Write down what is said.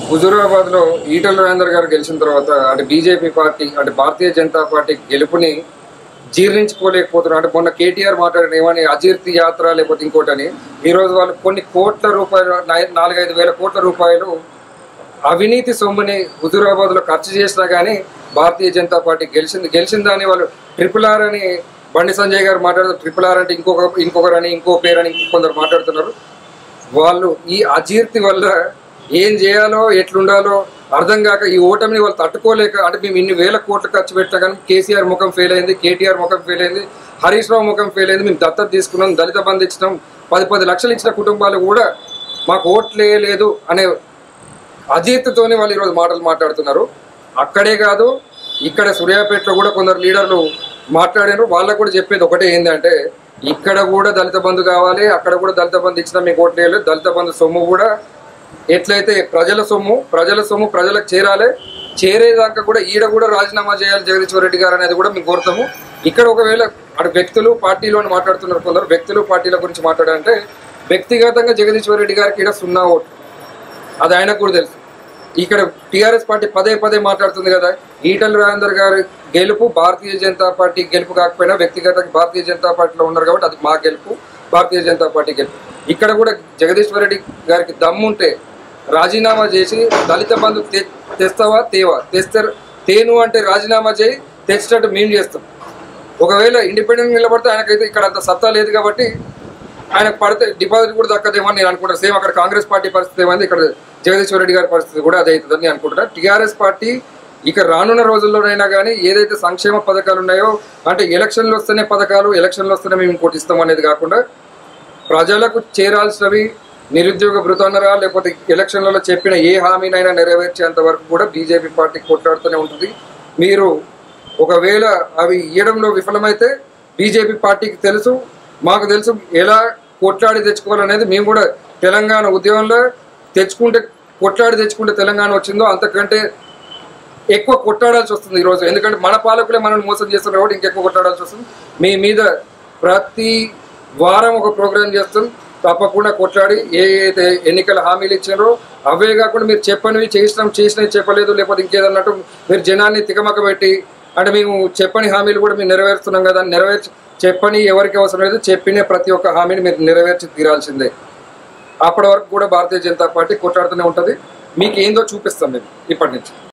హుజూరాబాద్లో ఈటల రాజేందర్ గారు గెలిచిన తర్వాత అంటే బీజేపీ పార్టీ అంటే భారతీయ జనతా పార్టీ గెలుపుని జీర్ణించుకోలేకపోతున్నారు. అంటే మొన్న కేటీఆర్ మాట్లాడిన ఏమని అజీర్తి యాత్ర లేకపోతే ఇంకోటని ఈరోజు వాళ్ళు కొన్ని కోట్ల రూపాయలు 4-5 వేల కోట్ల రూపాయలు అవినీతి సొమ్ముని హుజూరాబాద్లో ఖర్చు చేసినా కానీ భారతీయ జనతా పార్టీ గెలిచిందని వాళ్ళు RRR అని బండి సంజయ్ గారు మాట్లాడుతారు. RRR అంటే ఇంకొకరని ఇంకో పేరని కొందరు మాట్లాడుతున్నారు. వాళ్ళు ఈ అజీర్తి వల్ల ఏం చేయాలో ఎట్లుండాలో అర్థం కాక ఈ ఓటమిని వాళ్ళు తట్టుకోలేక అంటే మేము ఇన్ని వేల కోట్లు ఖర్చు పెట్టినా కానీ కేసీఆర్ ముఖం ఫెయిల్ అయింది, కేటీఆర్ ముఖం ఫెయిల్ అయింది, హరీష్ రావు ముఖం ఫెయిల్ అయింది, మేము దత్తత తీసుకున్నాం, దళిత బంధు ఇచ్చినాం, 10 లక్షలు ఇచ్చిన కుటుంబాలు కూడా మాకు ఓట్లేయలేదు అనే అజీర్తితోనే వాళ్ళు ఈరోజు మాటలు మాట్లాడుతున్నారు. అక్కడే కాదు ఇక్కడ సూర్యాపేటలో కూడా కొందరు లీడర్లు మాట్లాడారు. వాళ్ళకు కూడా చెప్పేది ఒకటే ఏంటంటే ఇక్కడ కూడా దళిత బంధు కావాలి, అక్కడ కూడా దళిత బంధు ఇచ్చినా మీకు ఓట్లేయలేదు, దళిత బంధు సొమ్ము కూడా ఎట్లయితే ప్రజల సొమ్ము ప్రజలకు చేరాలి, చేరేదాకా కూడా ఈడ కూడా రాజీనామా చేయాలి జగదీశ్వర్ రెడ్డి గారు అనేది కూడా మేము కోరుతాము. ఇక్కడ ఒకవేళ అటు వ్యక్తులు పార్టీలో మాట్లాడుతున్నారు, కొందరు వ్యక్తులు పార్టీల గురించి మాట్లాడాలంటే వ్యక్తిగతంగా జగదీశ్వర్ రెడ్డి గారికి ఇక్కడ 0 ఓట్లు, అది ఆయనకు కూడా తెలుసు. ఇక్కడ టీఆర్ఎస్ పార్టీ పదే మాట్లాడుతుంది కదా, ఈటల రాజేందర్ గారి గెలుపు భారతీయ జనతా పార్టీ గెలుపు కాకపోయినా వ్యక్తిగతంగా భారతీయ జనతా పార్టీలో ఉన్నారు కాబట్టి అది మా గెలుపు, భారతీయ జనతా పార్టీ గెలుపు. ఇక్కడ కూడా జగదీశ్వర్ రెడ్డి గారికి దమ్ముంటే రాజీనామా చేసి దళిత బంధు తెస్తావా తేను అంటే రాజీనామా చేయి, తెచ్చినట్టు మేము చేస్తాం. ఒకవేళ ఇండిపెండెంట్ నిలబడితే ఆయనకైతే ఇక్కడ అంత సత్తా లేదు కాబట్టి ఆయనకు పడితే డిపాజిట్ కూడా దక్కదేమో నేను అనుకుంటాను. సేమ్ అక్కడ కాంగ్రెస్ పార్టీ పరిస్థితి ఏమైంది, ఇక్కడ జగదీశ్వర్ రెడ్డి గారి పరిస్థితి కూడా అదే అవుతుందని నేను అనుకుంటున్నాను. టీఆర్ఎస్ పార్టీ ఇక రానున్న రోజుల్లోనైనా కానీ ఏదైతే సంక్షేమ పథకాలు ఉన్నాయో అంటే ఎలక్షన్లు వస్తేనే పథకాలు, ఎలక్షన్లు వస్తేనే మేము ఇంకోటి ఇస్తాం అనేది కాకుండా ప్రజలకు చేరాల్సినవి నిరుద్యోగ భృతన్నరా లేకపోతే ఎలక్షన్లలో చెప్పిన ఏ హామీనైనా నెరవేర్చేంత వరకు కూడా బీజేపీ పార్టీ కొట్లాడుతూనే ఉంటుంది. మీరు ఒకవేళ అవి ఇవ్వడంలో విఫలమైతే బీజేపీ పార్టీకి తెలుసు, మాకు తెలుసు ఎలా కొట్లాడి తెచ్చుకోవాలనేది. మేము కూడా తెలంగాణ ఉద్యమంలో కొట్లాడి తెచ్చుకుంటే తెలంగాణ వచ్చిందో అంతకంటే ఎక్కువ కొట్లాడాల్సి వస్తుంది ఈరోజు. ఎందుకంటే మన పాలకులే మనల్ని మోసం చేస్తున్నారు కాబట్టి ఇంకెక్కువ కొట్లాడాల్సి వస్తుంది. మీ మీద ప్రతి వారం ఒక ప్రోగ్రాం చేస్తాం, తప్పకుండా కొట్లాడి అయితే ఎన్నికల హామీలు ఇచ్చారో అవే కాకుండా మీరు చెప్పనివి చేసినవి చెప్పలేదు లేకపోతే ఇంకేదన్నట్టు మీరు జనాన్ని తికమక పెట్టి అంటే మేము చెప్పని హామీలు కూడా మేము నెరవేరుస్తున్నాం కదా, చెప్పని ఎవరికి అవసరం లేదు, చెప్పిన ప్రతి ఒక్క హామీని మీరు నెరవేర్చి తీరాల్సిందే. అప్పటి వరకు కూడా భారతీయ జనతా పార్టీ కొట్లాడుతూనే ఉంటుంది. మీకు ఏందో చూపిస్తాం మేము ఇప్పటి నుంచి.